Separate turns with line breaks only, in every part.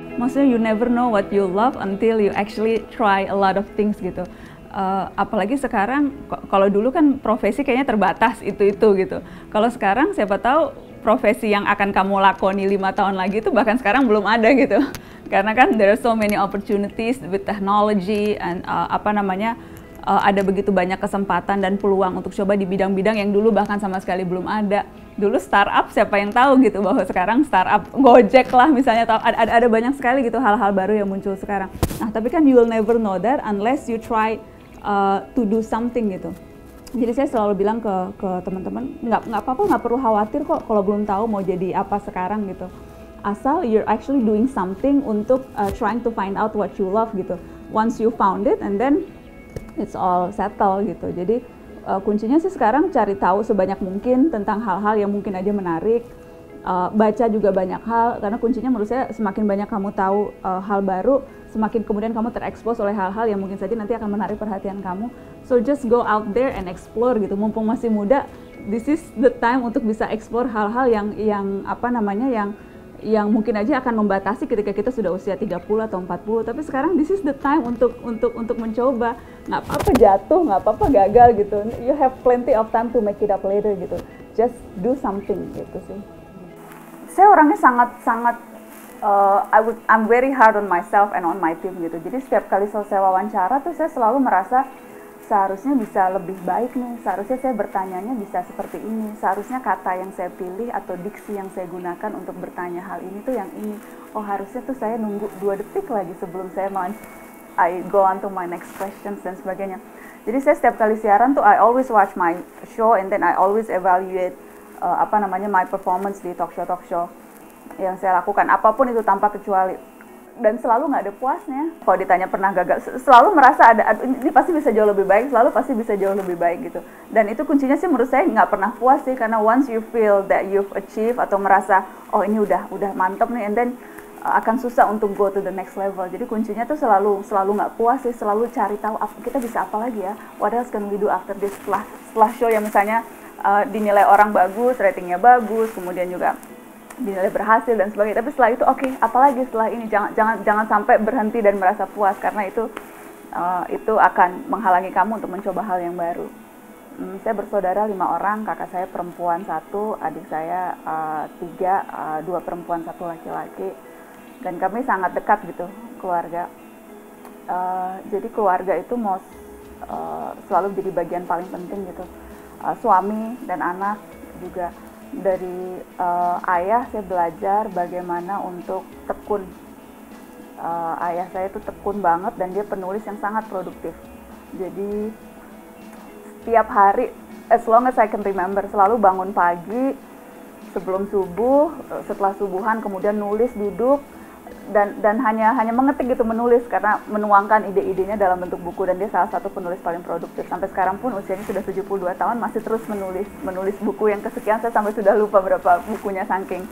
Maksudnya you never know what you love until you actually try a lot of things gitu. Apalagi sekarang, kalau dulu kan profesi kayaknya terbatas itu gitu. Kalau sekarang siapa tahu profesi yang akan kamu lakoni 5 tahun lagi itu bahkan sekarang belum ada gitu. Karena kan there are so many opportunities with technology and ada begitu banyak kesempatan dan peluang untuk coba di bidang-bidang yang dulu bahkan sama sekali belum ada. Dulu startup siapa yang tahu gitu, bahwa sekarang startup Gojek lah misalnya, ada banyak sekali gitu hal-hal baru yang muncul sekarang. Nah tapi kan you will never know that unless you try to do something gitu. Jadi saya selalu bilang ke teman-teman, nggak apa-apa, nggak perlu khawatir kok kalau belum tahu mau jadi apa sekarang gitu. Asal you're actually doing something untuk trying to find out what you love gitu. Once you found it and then it's all settle gitu. Jadi kuncinya sih sekarang cari tahu sebanyak mungkin tentang hal-hal yang mungkin aja menarik. Baca juga banyak hal, karena kuncinya menurut saya semakin banyak kamu tahu hal baru, semakin kemudian kamu terekspos oleh hal-hal yang mungkin saja nanti akan menarik perhatian kamu. So just go out there and explore gitu. Mumpung masih muda, this is the time untuk bisa explore hal-hal yang mungkin aja akan membatasi ketika kita sudah usia 30 atau 40. Tapi sekarang this is the time untuk mencoba. Nggak apa-apa jatuh, nggak apa-apa gagal gitu. You have plenty of time to make it up later gitu. Just do something gitu sih. Saya orangnya sangat I'm very hard on myself and on my team gitu. Jadi setiap kali selesai wawancara tuh saya selalu merasa seharusnya bisa lebih baik nih, seharusnya saya bertanyanya bisa seperti ini, seharusnya kata yang saya pilih atau diksi yang saya gunakan untuk bertanya hal ini tuh yang ini. Oh harusnya tuh saya nunggu 2 detik lagi sebelum saya I go on to my next questions dan sebagainya. Jadi saya setiap kali siaran tuh I always watch my show and then I always evaluate my performance di talk show yang saya lakukan, apapun itu tanpa kecuali. Dan selalu nggak ada puasnya. Kalau ditanya pernah gagal, selalu merasa ini pasti bisa jauh lebih baik, selalu pasti bisa jauh lebih baik gitu. Dan itu kuncinya sih menurut saya nggak pernah puas sih, karena once you feel that you've achieved atau merasa oh ini udah mantap nih, and then akan susah untuk go to the next level. Jadi kuncinya tuh selalu nggak puas sih, selalu cari tahu kita bisa apa lagi ya, what else can we do after this, setelah show yang misalnya dinilai orang bagus, ratingnya bagus, kemudian juga dinilai berhasil dan sebagainya. Tapi setelah itu oke, apalagi setelah ini, jangan sampai berhenti dan merasa puas, karena itu akan menghalangi kamu untuk mencoba hal yang baru. Saya bersaudara 5 orang, kakak saya perempuan 1, adik saya 3, 2 perempuan 1 laki-laki, dan kami sangat dekat gitu keluarga. Jadi keluarga itu selalu jadi bagian paling penting gitu. Suami dan anak juga. Dari ayah saya belajar bagaimana untuk tekun. Ayah saya itu tekun banget dan dia penulis yang sangat produktif. Jadi setiap hari, as long as I can remember, selalu bangun pagi sebelum subuh, setelah subuhan kemudian nulis, duduk dan hanya mengetik gitu, menulis, karena menuangkan ide-idenya dalam bentuk buku. Dan dia salah satu penulis paling produktif sampai sekarang pun, usianya sudah 72 tahun, masih terus menulis buku yang kesekian. Saya sampai sudah lupa berapa bukunya, saking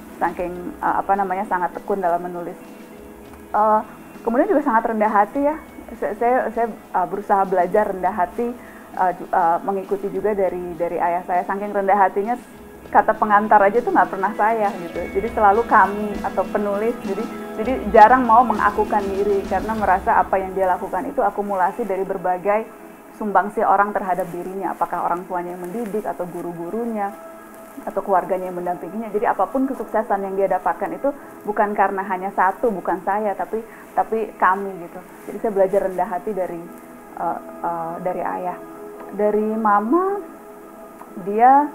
sangat tekun dalam menulis. Kemudian juga sangat rendah hati ya. Saya berusaha belajar rendah hati, mengikuti juga dari ayah saya. Saking rendah hatinya, kata pengantar aja tuh nggak pernah saya gitu. Jadi selalu kami atau penulis. Jadi jarang mau mengakukan diri, karena merasa apa yang dia lakukan itu akumulasi dari berbagai sumbangsi orang terhadap dirinya. Apakah orang tuanya yang mendidik, atau guru-gurunya, atau keluarganya yang mendampinginya. Jadi apapun kesuksesan yang dia dapatkan itu bukan karena hanya satu, bukan saya, tapi kami gitu. Jadi saya belajar rendah hati dari ayah. Dari mama, dia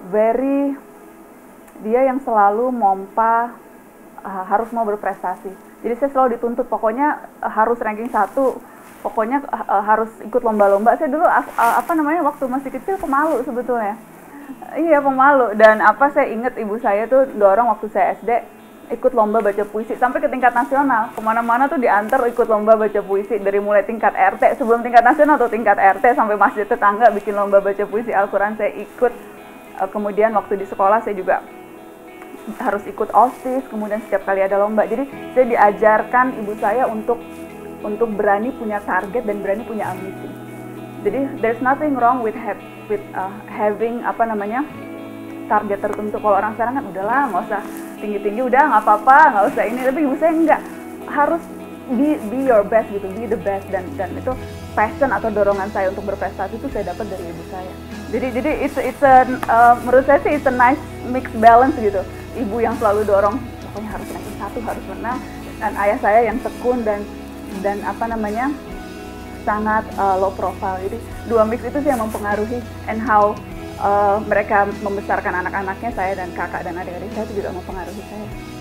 yang selalu mompa, harus mau berprestasi. Jadi saya selalu dituntut, pokoknya harus ranking 1, pokoknya harus ikut lomba-lomba. Saya dulu waktu masih kecil pemalu sebetulnya. Iya, pemalu. Dan saya ingat ibu saya tuh dorong waktu saya SD ikut lomba baca puisi sampai ke tingkat nasional. Kemana-mana tuh diantar ikut lomba baca puisi, dari mulai tingkat RT, sebelum tingkat nasional atau tingkat RT, sampai masjid tetangga bikin lomba baca puisi Al-Quran saya ikut. Kemudian waktu di sekolah saya juga harus ikut OSIS, kemudian setiap kali ada lomba. Jadi saya diajarkan ibu saya untuk berani punya target dan berani punya ambisi. Jadi there's nothing wrong with having target tertentu. Kalau orang sekarang kan udahlah, nggak tinggi-tinggi udah nggak apa-apa, nggak usah ini. Tapi ibu saya enggak, harus be your best gitu, be the best, dan itu passion atau dorongan saya untuk berprestasi itu saya dapat dari ibu saya. Jadi menurut saya sih it's a nice mixed balance gitu. Ibu yang selalu dorong pokoknya harus ranking 1, harus menang, dan ayah saya yang tekun dan apa namanya sangat low profile. Jadi dua mix itu sih yang mempengaruhi and how mereka membesarkan anak-anaknya, saya dan kakak dan adik-adik saya itu juga mempengaruhi saya.